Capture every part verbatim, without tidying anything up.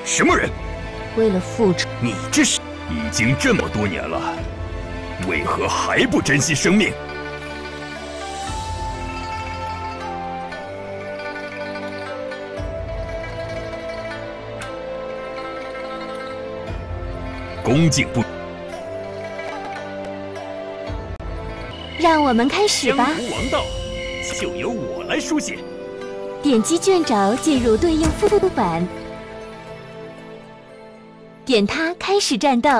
什么人？ 为了复仇， 你这是已经这么多年了，为何还不珍惜生命？恭敬不。 让我们开始吧。 江湖王道，就由我来书写。 点击卷轴进入对应副本，点它开始战斗。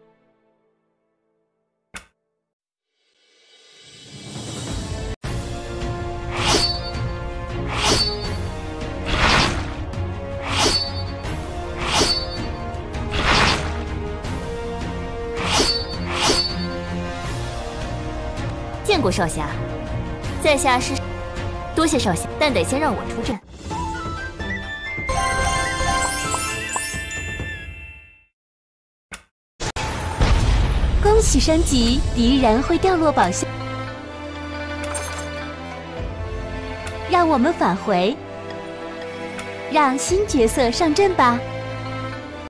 见过少侠，在下是。多谢少侠，但得先让我出阵。恭喜升级，敌人会掉落宝箱。让我们返回，让新角色上阵吧。